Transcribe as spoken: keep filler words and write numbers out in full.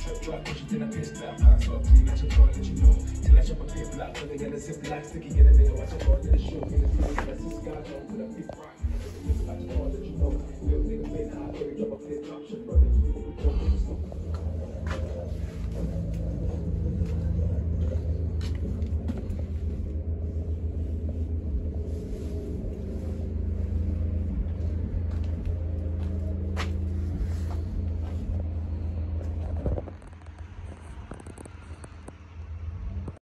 trip drop, push it, then I piss back. Hands up, clean, let your car, let you know. Till I jump a clip block, but they get a zip line, sticky, get a nigga, watch your car, let it show. In the field, that's the sky, jump to the big rock. Watch your car, let you know. Little nigga, made high, baby, drop a flip, drop shit,